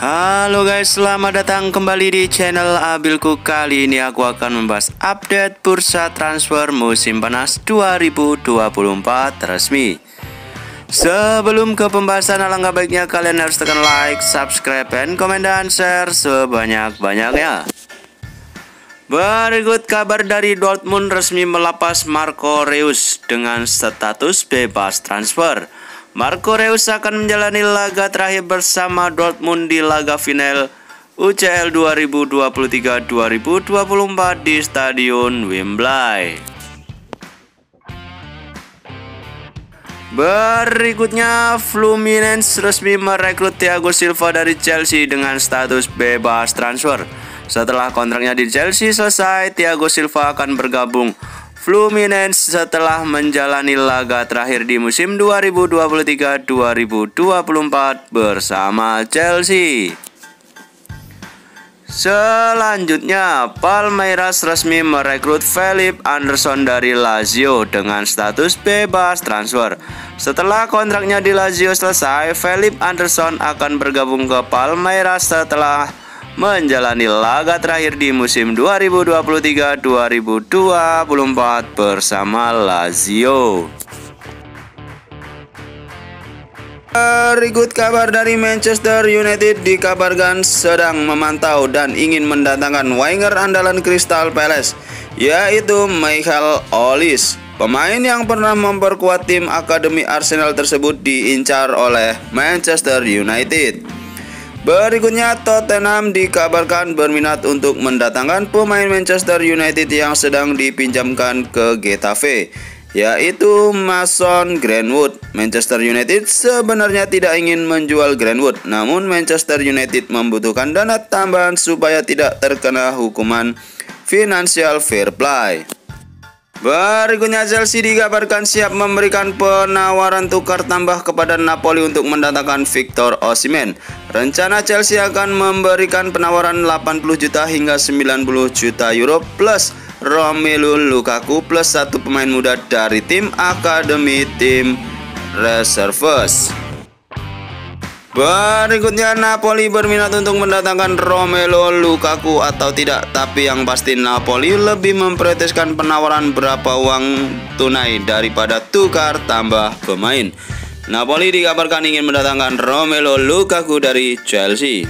Halo guys, selamat datang kembali di channel Abilku. Kali ini aku akan membahas update bursa transfer musim panas 2024 resmi. Sebelum ke pembahasan, alangkah baiknya kalian harus tekan like, subscribe, komen, dan share sebanyak-banyaknya. Berikut kabar dari Dortmund resmi melepas Marco Reus dengan status bebas transfer. Marco Reus akan menjalani laga terakhir bersama Dortmund di laga final UCL 2023-2024 di Stadion Wembley. Berikutnya, Fluminense resmi merekrut Thiago Silva dari Chelsea dengan status bebas transfer. Setelah kontraknya di Chelsea selesai, Thiago Silva akan bergabung Fluminense setelah menjalani laga terakhir di musim 2023-2024 bersama Chelsea. Selanjutnya, Palmeiras resmi merekrut Felipe Anderson dari Lazio dengan status bebas transfer. Setelah kontraknya di Lazio selesai, Felipe Anderson akan bergabung ke Palmeiras setelah menjalani laga terakhir di musim 2023-2024 bersama Lazio. Berikut kabar dari Manchester United, dikabarkan sedang memantau dan ingin mendatangkan winger andalan Crystal Palace, yaitu Michael Olise. Pemain yang pernah memperkuat tim akademi Arsenal tersebut diincar oleh Manchester United. Berikutnya, Tottenham dikabarkan berminat untuk mendatangkan pemain Manchester United yang sedang dipinjamkan ke Getafe, yaitu Mason Greenwood. Manchester United sebenarnya tidak ingin menjual Greenwood, namun Manchester United membutuhkan dana tambahan supaya tidak terkena hukuman financial fair play. Berikutnya, Chelsea dikabarkan siap memberikan penawaran tukar tambah kepada Napoli untuk mendatangkan Victor Osimhen. Rencana Chelsea akan memberikan penawaran 80 juta hingga 90 juta euro plus Romelu Lukaku plus satu pemain muda dari tim akademi tim Reserves. Berikutnya, Napoli berminat untuk mendatangkan Romelu Lukaku atau tidak, tapi yang pasti Napoli lebih memprioritaskan penawaran berapa uang tunai daripada tukar tambah pemain. Napoli dikabarkan ingin mendatangkan Romelu Lukaku dari Chelsea.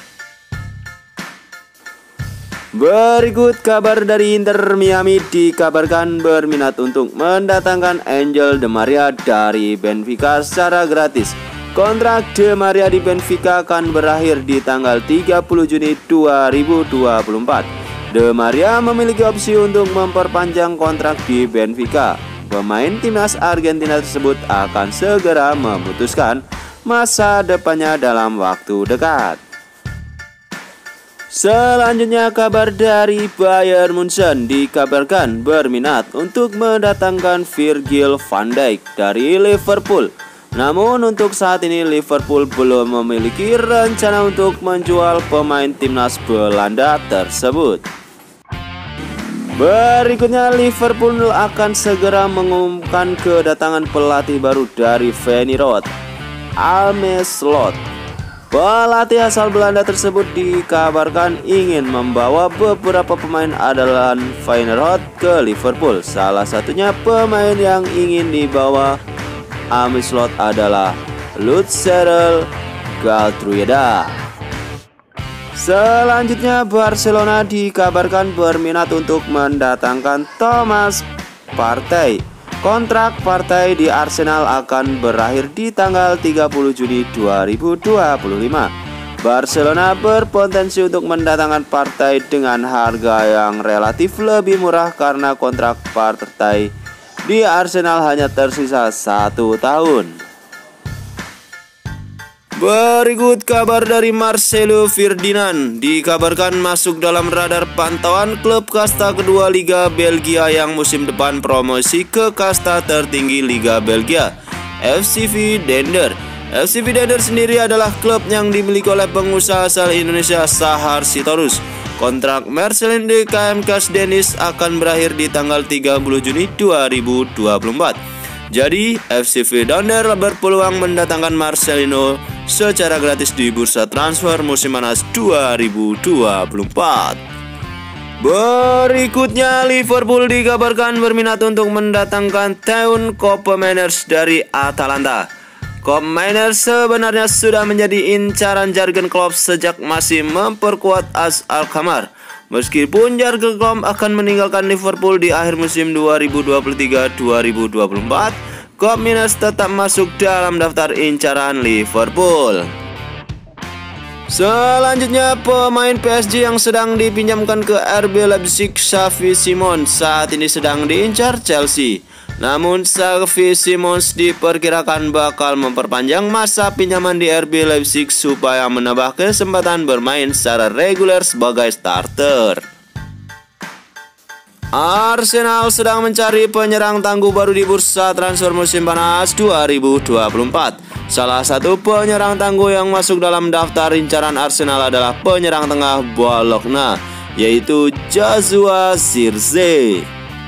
Berikut kabar dari Inter Miami, dikabarkan berminat untuk mendatangkan Angel Di Maria dari Benfica secara gratis. Kontrak Di Maria di Benfica akan berakhir di tanggal 30 Juni 2024. Di Maria memiliki opsi untuk memperpanjang kontrak di Benfica. Pemain timnas Argentina tersebut akan segera memutuskan masa depannya dalam waktu dekat. Selanjutnya, kabar dari Bayern Munchen, dikabarkan berminat untuk mendatangkan Virgil van Dijk dari Liverpool. Namun untuk saat ini Liverpool belum memiliki rencana untuk menjual pemain timnas Belanda tersebut. Berikutnya, Liverpool akan segera mengumumkan kedatangan pelatih baru dari Feyenoord, Arne Slot. Pelatih asal Belanda tersebut dikabarkan ingin membawa beberapa pemain andalan Feyenoord ke Liverpool. Salah satunya pemain yang ingin dibawa Arne Slot adalah Lutserel Galtruida. Selanjutnya, Barcelona dikabarkan berminat untuk mendatangkan Thomas Partey. Kontrak Partey di Arsenal akan berakhir di tanggal 30 Juni 2025. Barcelona berpotensi untuk mendatangkan Partey dengan harga yang relatif lebih murah karena kontrak Partey di Arsenal hanya tersisa 1 tahun. Berikut kabar dari Marcelo Ferdinand, dikabarkan masuk dalam radar pantauan klub kasta kedua Liga Belgia yang musim depan promosi ke kasta tertinggi Liga Belgia, FCV Dender. FCV Dender sendiri adalah klub yang dimiliki oleh pengusaha asal Indonesia Sahar Sitorus. Kontrak Marcelin di KMK Dennis akan berakhir di tanggal 30 Juni 2024. Jadi, FCV Dender berpeluang mendatangkan Marcelino secara gratis di bursa transfer musim panas 2024. Berikutnya, Liverpool dikabarkan berminat untuk mendatangkan Teun Koopmeiners dari Atalanta. Koopmeiners sebenarnya sudah menjadi incaran Jurgen Klopp sejak masih memperkuat AS Alkmaar. Meskipun Jurgen Klopp akan meninggalkan Liverpool di akhir musim 2023-2024, Koopmeiners tetap masuk dalam daftar incaran Liverpool. Selanjutnya, pemain PSG yang sedang dipinjamkan ke RB Leipzig, Xavi Simons, saat ini sedang diincar Chelsea. Namun Xavi Simons diperkirakan bakal memperpanjang masa pinjaman di RB Leipzig supaya menambah kesempatan bermain secara reguler sebagai starter. Arsenal sedang mencari penyerang tangguh baru di bursa transfer musim panas 2024. Salah satu penyerang tangguh yang masuk dalam daftar incaran Arsenal adalah penyerang tengah Bologna, yaitu Joshua Zirkzee.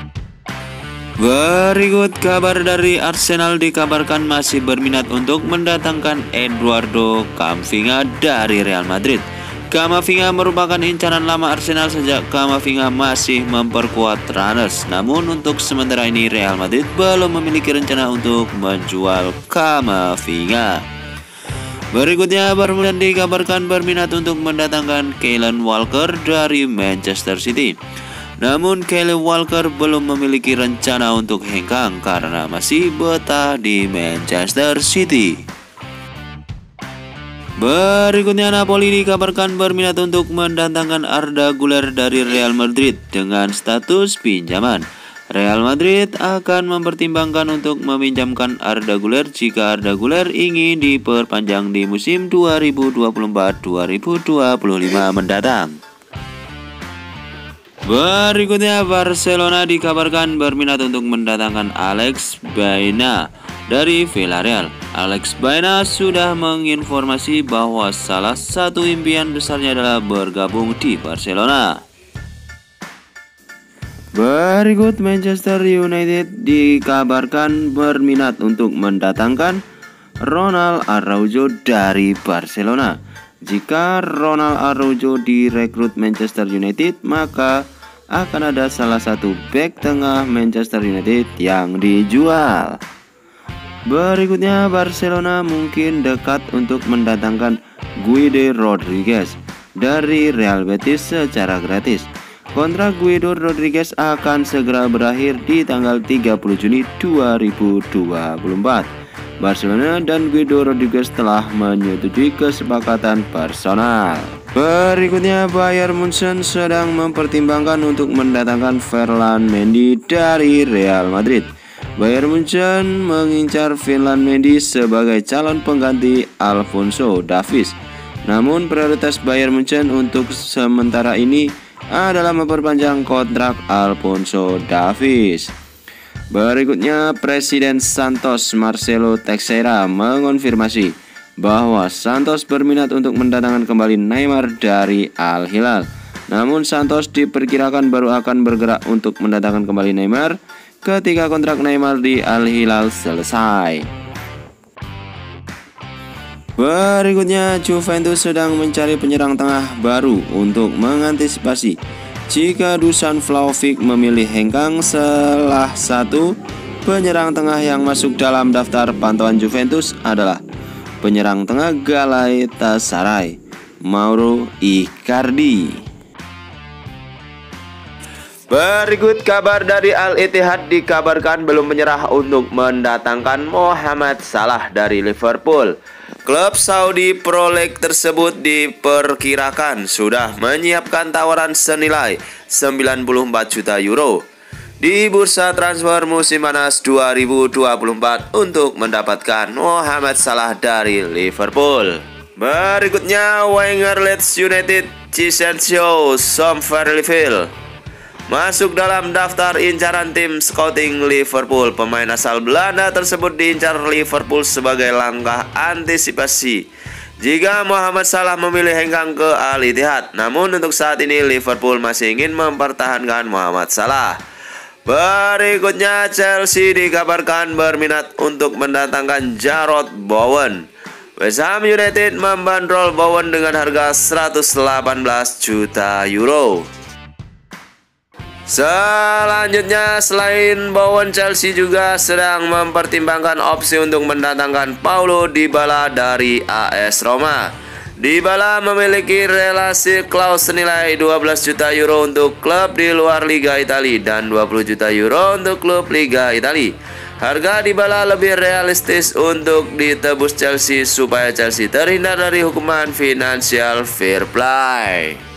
Berikut kabar dari Arsenal dikabarkan masih berminat untuk mendatangkan Eduardo Camavinga dari Real Madrid. Camavinga merupakan incaran lama Arsenal sejak Camavinga masih memperkuat Runners. Namun untuk sementara ini Real Madrid belum memiliki rencana untuk menjual Camavinga. Berikutnya, Barcelona dikabarkan berminat untuk mendatangkan Kyle Walker dari Manchester City. Namun Kyle Walker belum memiliki rencana untuk hengkang karena masih betah di Manchester City. Berikutnya, Napoli dikabarkan berminat untuk mendatangkan Arda Güler dari Real Madrid dengan status pinjaman. Real Madrid akan mempertimbangkan untuk meminjamkan Arda Güler jika Arda Güler ingin diperpanjang di musim 2024-2025 mendatang. Berikutnya, Barcelona dikabarkan berminat untuk mendatangkan Alex Baena dari Villarreal. Alex Baena sudah menginformasi bahwa salah satu impian besarnya adalah bergabung di Barcelona. Berikut, Manchester United dikabarkan berminat untuk mendatangkan Ronald Araujo dari Barcelona. Jika Ronald Araujo direkrut Manchester United, maka akan ada salah satu bek tengah Manchester United yang dijual. Berikutnya, Barcelona mungkin dekat untuk mendatangkan Guido Rodriguez dari Real Betis secara gratis. Kontrak Guido Rodriguez akan segera berakhir di tanggal 30 Juni 2024. Barcelona dan Guido Rodriguez telah menyetujui kesepakatan personal. Berikutnya, Bayern Munchen sedang mempertimbangkan untuk mendatangkan Ferland Mendy dari Real Madrid. Bayern Munchen mengincar Ferland Mendy sebagai calon pengganti Alphonso Davies. Namun prioritas Bayern Munchen untuk sementara ini adalah memperpanjang kontrak Alphonso Davies. Berikutnya, Presiden Santos Marcelo Teixeira mengonfirmasi bahwa Santos berminat untuk mendatangkan kembali Neymar dari Al Hilal. Namun Santos diperkirakan baru akan bergerak untuk mendatangkan kembali Neymar ketika kontrak Neymar di Al Hilal selesai. Berikutnya, Juventus sedang mencari penyerang tengah baru untuk mengantisipasi jika Dusan Vlahovic memilih hengkang. Salah satu penyerang tengah yang masuk dalam daftar pantauan Juventus adalah penyerang tengah Galatasaray, Mauro Icardi. Berikut kabar dari Al-Ittihad dikabarkan belum menyerah untuk mendatangkan Mohamed Salah dari Liverpool. Klub Saudi Pro League tersebut diperkirakan sudah menyiapkan tawaran senilai 94 juta euro di bursa transfer musim panas 2024 untuk mendapatkan Mohamed Salah dari Liverpool. Berikutnya, Wenger Leeds United Crescencio Sommerville masuk dalam daftar incaran tim scouting Liverpool. Pemain asal Belanda tersebut diincar Liverpool sebagai langkah antisipasi jika Mohamed Salah memilih hengkang ke Al-Ittihad. Namun untuk saat ini Liverpool masih ingin mempertahankan Mohamed Salah. Berikutnya, Chelsea dikabarkan berminat untuk mendatangkan Jarrod Bowen. West Ham United membandrol Bowen dengan harga 118 juta euro. Selanjutnya, selain Bowen, Chelsea juga sedang mempertimbangkan opsi untuk mendatangkan Paulo Dybala dari AS Roma. Dybala memiliki relasi klaus senilai 12 juta euro untuk klub di luar Liga Italia dan 20 juta euro untuk klub Liga Italia. Harga Dybala lebih realistis untuk ditebus Chelsea supaya Chelsea terhindar dari hukuman financial fair play.